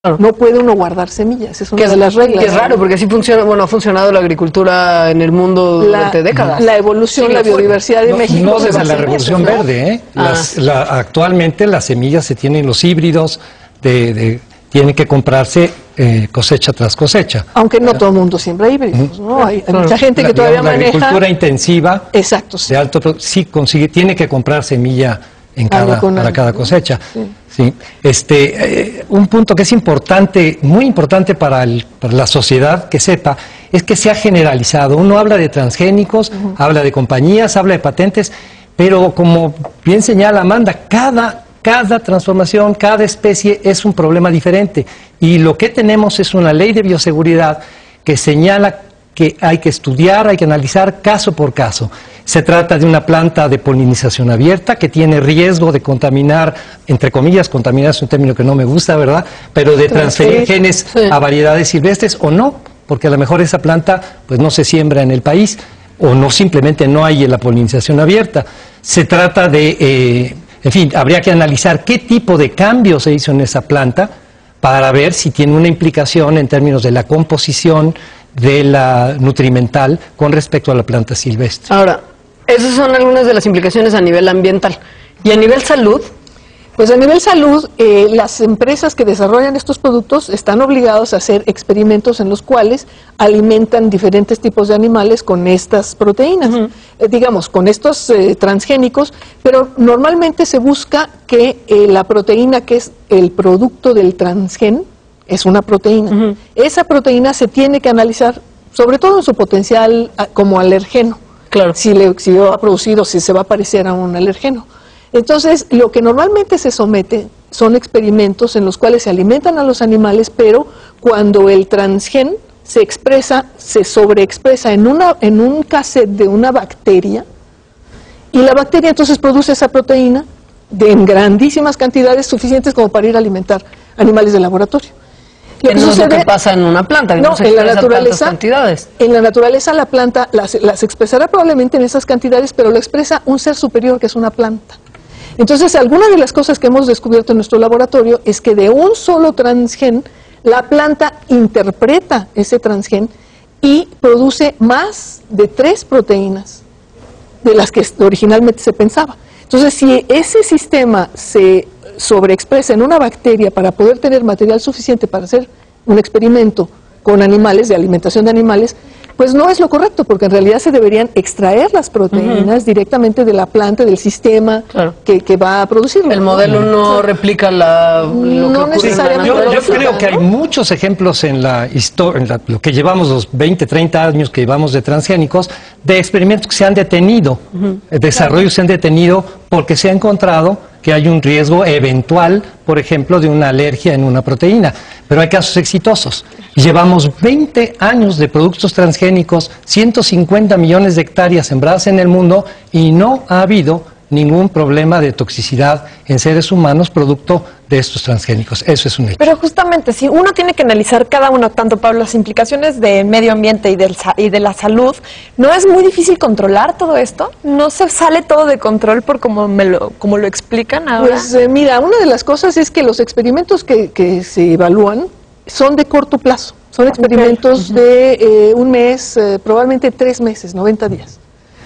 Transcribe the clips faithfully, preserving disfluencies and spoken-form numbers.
No puede uno guardar semillas, es una es, de las reglas. Que es raro, porque así funciona, bueno, ha funcionado la agricultura en el mundo la, durante décadas. La evolución, sí, la biodiversidad de no, México. No desde la Revolución eso, Verde, ¿no? ¿eh? Las, ah. la, actualmente las semillas se tienen, los híbridos, de, de, tienen que comprarse eh, cosecha tras cosecha. Aunque no todo el mundo siembra híbridos, ¿no? Hay, hay mucha gente la, que todavía digamos, maneja... La agricultura intensiva, exacto, sí. de alto, sí consigue, tiene que comprar semilla en cada, para cada cosecha. Sí. Sí. Este, eh, un punto que es importante, muy importante para, el, para la sociedad que sepa, es que se ha generalizado. Uno habla de transgénicos, uh-huh. habla de compañías, habla de patentes, pero como bien señala Amanda, cada, cada transformación, cada especie es un problema diferente. Y lo que tenemos es una ley de bioseguridad que señala que hay que estudiar, hay que analizar caso por caso. Se trata de una planta de polinización abierta que tiene riesgo de contaminar, entre comillas, contaminar es un término que no me gusta, ¿verdad? Pero de transferir sí, genes sí. a variedades silvestres o no, porque a lo mejor esa planta pues no se siembra en el país o no, simplemente no hay la polinización abierta. Se trata de, eh, en fin, habría que analizar qué tipo de cambio se hizo en esa planta para ver si tiene una implicación en términos de la composición de la nutrimental con respecto a la planta silvestre. Ahora, esas son algunas de las implicaciones a nivel ambiental. ¿Y a nivel salud? Pues a nivel salud, eh, las empresas que desarrollan estos productos están obligados a hacer experimentos en los cuales alimentan diferentes tipos de animales con estas proteínas, uh-huh. eh, digamos, con estos eh, transgénicos, pero normalmente se busca que eh, la proteína que es el producto del transgen, es una proteína. Uh-huh. Esa proteína se tiene que analizar, sobre todo en su potencial a, como alergeno. Claro. Si, le, si lo ha producido, si se va a parecer a un alergeno. Entonces, lo que normalmente se somete son experimentos en los cuales se alimentan a los animales, pero cuando el transgen se expresa, se sobreexpresa en, una, en un cassette de una bacteria, y la bacteria entonces produce esa proteína de, en grandísimas cantidades suficientes como para ir a alimentar animales de laboratorio. Lo que no sucede, es lo que pasa en una planta, que no, no se en la naturaleza, cantidades. En la naturaleza la planta las, las expresará probablemente en esas cantidades, pero lo expresa un ser superior que es una planta. Entonces, alguna de las cosas que hemos descubierto en nuestro laboratorio es que de un solo transgen, la planta interpreta ese transgen y produce más de tres proteínas de las que originalmente se pensaba. Entonces, si ese sistema se sobreexpresa en una bacteria para poder tener material suficiente para hacer un experimento con animales, de alimentación de animales, pues no es lo correcto, porque en realidad se deberían extraer las proteínas uh-huh. directamente de la planta, del sistema claro. que, que va a producirlo. El modelo no claro. replica la, lo no que necesariamente. Yo, yo creo que hay muchos ejemplos en la historia, en la, lo que llevamos los veinte, treinta años que llevamos de transgénicos, de experimentos que se han detenido, uh-huh. desarrollos claro. se han detenido porque se ha encontrado que hay un riesgo eventual, por ejemplo, de una alergia en una proteína. Pero hay casos exitosos. Llevamos veinte años de productos transgénicos, ciento cincuenta millones de hectáreas sembradas en el mundo y no ha habido ningún problema de toxicidad en seres humanos producto de estos transgénicos. Eso es un hecho. Pero justamente, si uno tiene que analizar cada uno, tanto Pablo, las implicaciones de medio ambiente y, del, y de la salud, ¿no es muy difícil controlar todo esto? ¿No se sale todo de control por como, me lo, como lo explican ahora? Pues eh, mira, una de las cosas es que los experimentos que, que se evalúan son de corto plazo. Son experimentos okay. de eh, un mes, eh, probablemente tres meses, noventa días.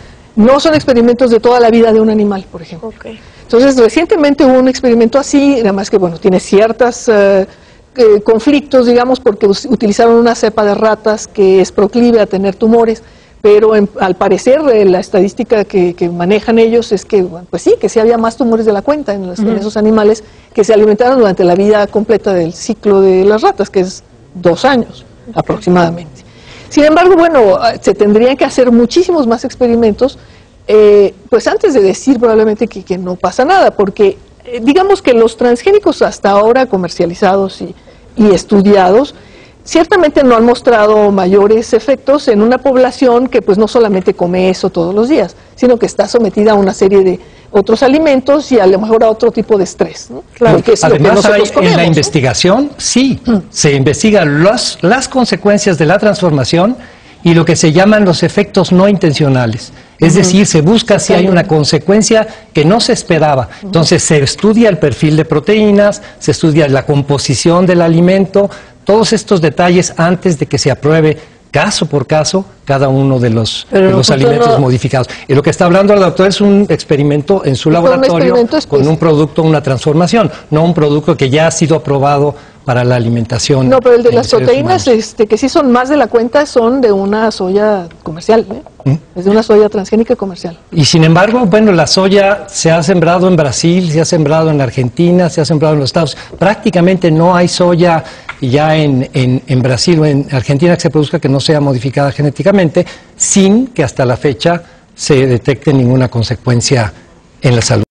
No son experimentos de toda la vida de un animal, por ejemplo. Okay. Entonces, recientemente hubo un experimento así, nada más que, bueno, tiene ciertos eh, eh, conflictos, digamos, porque utilizaron una cepa de ratas que es proclive a tener tumores, pero en, al parecer eh, la estadística que, que manejan ellos es que, bueno, pues sí, que sí había más tumores de la cuenta en, los, uh-huh. en esos animales que se alimentaron durante la vida completa del ciclo de las ratas, que es dos años okay. aproximadamente. Sin embargo, bueno, se tendrían que hacer muchísimos más experimentos, eh, pues antes de decir probablemente que, que no pasa nada, porque eh, digamos que los transgénicos hasta ahora comercializados y, y estudiados, ciertamente no han mostrado mayores efectos en una población que pues no solamente come eso todos los días, sino que está sometida a una serie de otros alimentos y a lo mejor a otro tipo de estrés, ¿no? Claro, porque es además lo que hay, comemos, en la ¿no? investigación, sí, mm. se investigan los, las consecuencias de la transformación y lo que se llaman los efectos no intencionales. Es decir, se busca si hay una consecuencia que no se esperaba. Entonces se estudia el perfil de proteínas, se estudia la composición del alimento, todos estos detalles antes de que se apruebe caso por caso cada uno de los, de los alimentos no... modificados. Y lo que está hablando el doctor es un experimento en su laboratorio un con un producto, una transformación, no un producto que ya ha sido aprobado para la alimentación. No, pero el de las proteínas, este, que sí son más de la cuenta, son de una soya comercial, ¿eh? ¿Mm? Es de una soya transgénica comercial. Y sin embargo, bueno, la soya se ha sembrado en Brasil, se ha sembrado en Argentina, se ha sembrado en los Estados Unidos. Prácticamente no hay soya ya en, en, en Brasil o en Argentina que se produzca que no sea modificada genéticamente, sin que hasta la fecha se detecte ninguna consecuencia en la salud.